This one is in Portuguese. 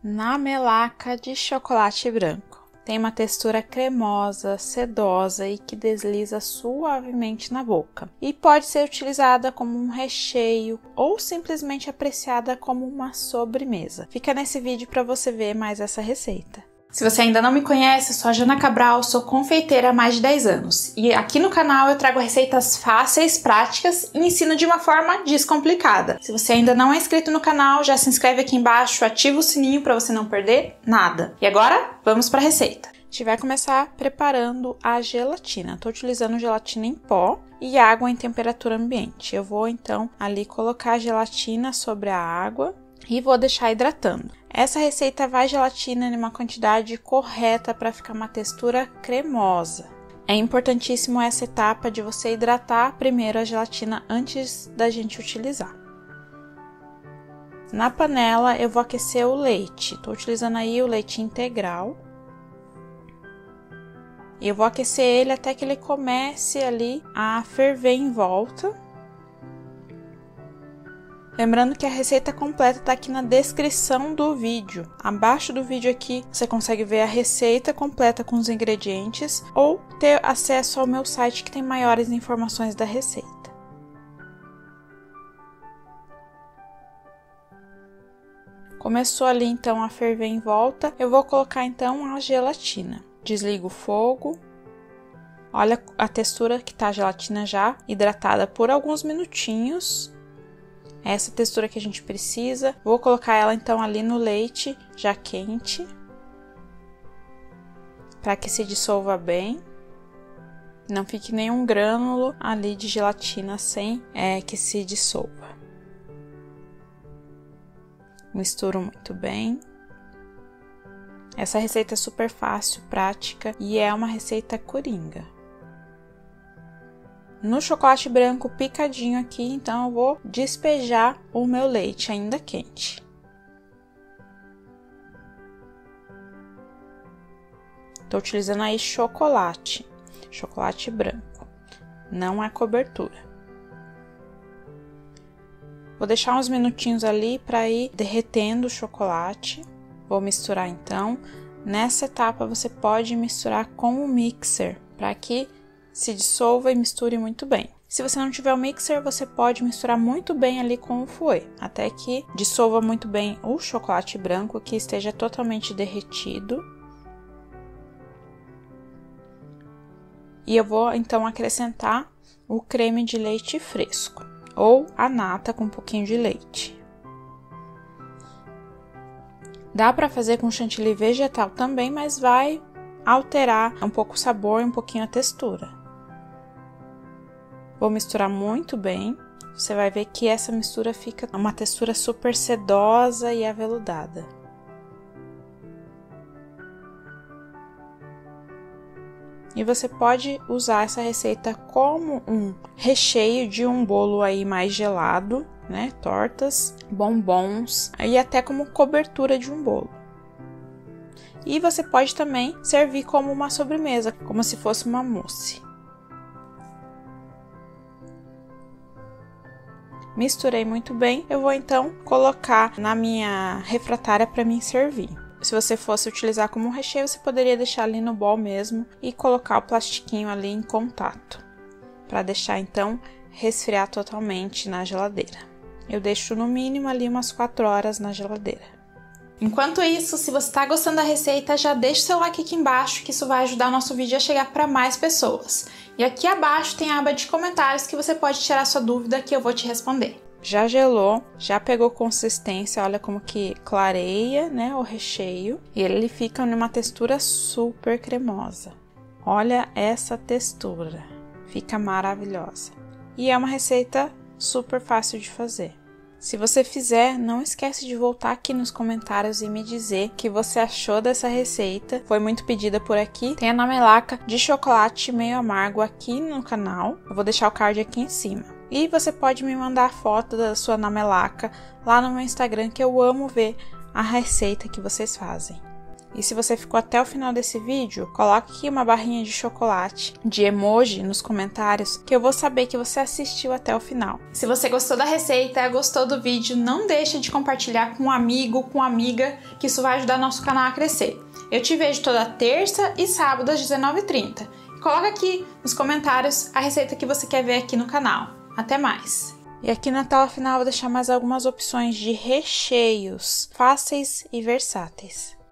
na melaca de chocolate branco. Tem uma textura cremosa, sedosa e que desliza suavemente na boca. E pode ser utilizada como um recheio ou simplesmente apreciada como uma sobremesa. Fica nesse vídeo para você ver mais essa receita. Se você ainda não me conhece, eu sou a Jana Cabral, sou confeiteira há mais de 10 anos. E aqui no canal eu trago receitas fáceis, práticas e ensino de uma forma descomplicada. Se você ainda não é inscrito no canal, já se inscreve aqui embaixo, ativa o sininho para você não perder nada. E agora, vamos para a receita. A gente vai começar preparando a gelatina. Estou utilizando gelatina em pó e água em temperatura ambiente. Eu vou então ali colocar a gelatina sobre a água e vou deixar hidratando. Essa receita vai gelatina em uma quantidade correta para ficar uma textura cremosa. É importantíssimo essa etapa de você hidratar primeiro a gelatina antes da gente utilizar. Na panela eu vou aquecer o leite. Estou utilizando aí o leite integral. E eu vou aquecer ele até que ele comece ali a ferver em volta. Lembrando que a receita completa está aqui na descrição do vídeo. Abaixo do vídeo aqui você consegue ver a receita completa com os ingredientes ou ter acesso ao meu site que tem maiores informações da receita. Começou ali então a ferver em volta, eu vou colocar então a gelatina. Desligo o fogo. Olha a textura que tá a gelatina já hidratada por alguns minutinhos. Essa textura que a gente precisa. Vou colocar ela então ali no leite já quente, para que se dissolva bem. Não fique nenhum grânulo ali de gelatina sem que se dissolva. Misturo muito bem. Essa receita é super fácil, prática e é uma receita coringa. No chocolate branco picadinho aqui, então eu vou despejar o meu leite ainda quente. Tô utilizando aí chocolate branco, não é cobertura. Vou deixar uns minutinhos ali para ir derretendo o chocolate. Vou misturar então. Nessa etapa você pode misturar com o mixer, para que se dissolva e misture muito bem. Se você não tiver o mixer, você pode misturar muito bem ali com o fouet, até que dissolva muito bem o chocolate branco, que esteja totalmente derretido. E eu vou então acrescentar o creme de leite fresco, ou a nata com um pouquinho de leite. Dá para fazer com chantilly vegetal também, mas vai alterar um pouco o sabor e um pouquinho a textura. Vou misturar muito bem. Você vai ver que essa mistura fica uma textura super sedosa e aveludada. E você pode usar essa receita como um recheio de um bolo aí mais gelado, né? Tortas, bombons e até como cobertura de um bolo. E você pode também servir como uma sobremesa, como se fosse uma mousse. Misturei muito bem, eu vou então colocar na minha refratária para mim servir. Se você fosse utilizar como um recheio, você poderia deixar ali no bowl mesmo e colocar o plastiquinho ali em contato, para deixar então resfriar totalmente na geladeira. Eu deixo no mínimo ali umas 4 horas na geladeira. Enquanto isso, se você está gostando da receita, já deixa o seu like aqui embaixo, que isso vai ajudar o nosso vídeo a chegar para mais pessoas. E aqui abaixo tem a aba de comentários que você pode tirar sua dúvida que eu vou te responder. Já gelou, já pegou consistência, olha como que clareia, né, o recheio. E ele fica numa textura super cremosa. Olha essa textura, fica maravilhosa. E é uma receita super fácil de fazer. Se você fizer, não esquece de voltar aqui nos comentários e me dizer o que você achou dessa receita. Foi muito pedida por aqui. Tem a namelaca de chocolate meio amargo aqui no canal. Eu vou deixar o card aqui em cima. E você pode me mandar foto da sua namelaca lá no meu Instagram, que eu amo ver a receita que vocês fazem. E se você ficou até o final desse vídeo, coloque aqui uma barrinha de chocolate, de emoji nos comentários, que eu vou saber que você assistiu até o final. Se você gostou da receita, gostou do vídeo, não deixe de compartilhar com um amigo, com uma amiga, que isso vai ajudar nosso canal a crescer. Eu te vejo toda terça e sábado às 19h30. Coloca aqui nos comentários a receita que você quer ver aqui no canal. Até mais! E aqui na tela final eu vou deixar mais algumas opções de recheios fáceis e versáteis.